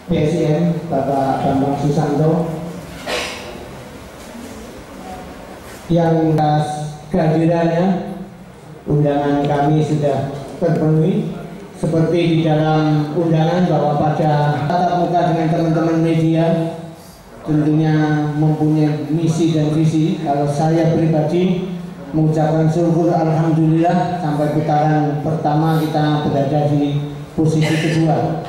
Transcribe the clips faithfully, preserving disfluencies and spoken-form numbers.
P S I M Bapak Bambang Susanto yang kehadirannya undangan kami sudah terpenuhi seperti di dalam undangan bahwa pada tatap muka dengan teman-teman media tentunya mempunyai misi dan visi. Kalau saya pribadi mengucapkan syukur alhamdulillah sampai putaran pertama kita berada di posisi kedua.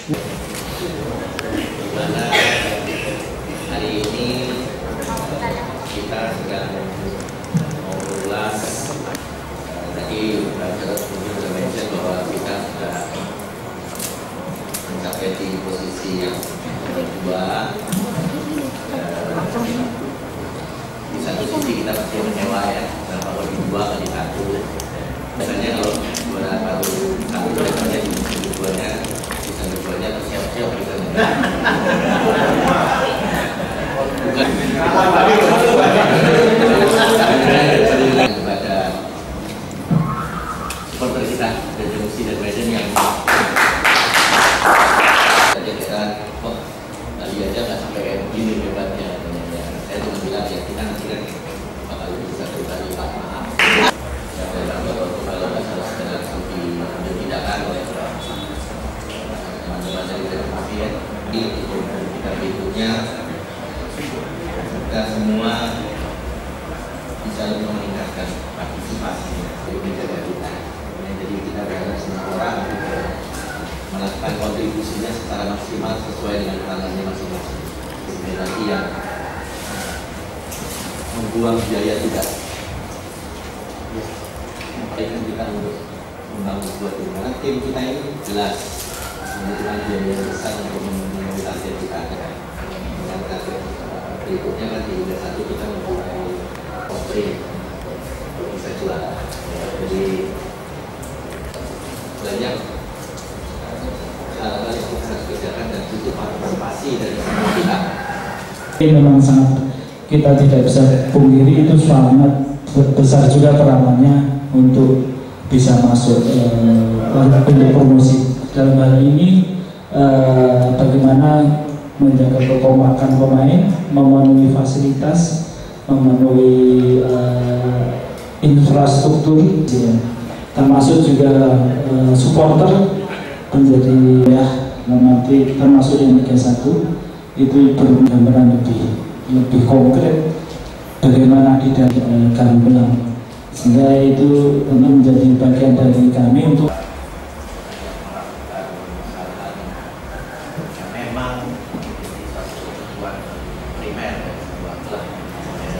Dimana hari ini kita sedang mengulas tadi sudah sudah mention bahwa kita sudah mencapai di posisi yang kedua. Di satu sisi kita pasti menyewa ya, berapa kali dua kali satu. Biasanya kalau juara baru satu biasanya di keduanya, di sana keduanya siap-siap kita. Bukan kepada supporter kita dari Musi dan Medan yang saja kita kok tadi aja nggak sampai kayak begini hebatnya. Saya cuma bilang ya kita nanti kan bakal bisa berbagi pak maaf. Ya kalau nggak salah segera langsung diambil tindakan oleh teman-teman dari Reformasi ya. Ini untuk kita berikutnya kita semua bisa lebih meningkatkan partisipasi di menjaga kita. Jadi kita berharap semua orang melakukan kontribusinya secara maksimal sesuai dengan tangannya masing-masing. Sebenarnya yang membuang biaya tidak. Baik kita untuk membangun sebuah tim. Karena tim kita ini jelas membutuhkan biaya besar untuk memenuhi target kita. Dengan target berikutnya kan di Liga satu kita mempunyai postring untuk bisa juara. Jadi banyak hal-hal yang kita harus kerjakan dan butuh partisipasi dari semua pihak. Ini memang sangat kita tidak bisa pungkiri itu sangat besar juga peranannya untuk bisa masuk eh, untuk promosi. Dalam hal ini eh, bagaimana menjaga kekompakan pemain, memenuhi fasilitas, memenuhi eh, infrastruktur, ya. Termasuk juga eh, supporter menjadi ya nanti termasuk yang Liga satu itu bergambaran lebih lebih konkret bagaimana tidak eh, gamblang, sehingga itu tentu menjadi bagian dari kami untuk memang menjadi suatu kebutuhan primer dari sebuah klub.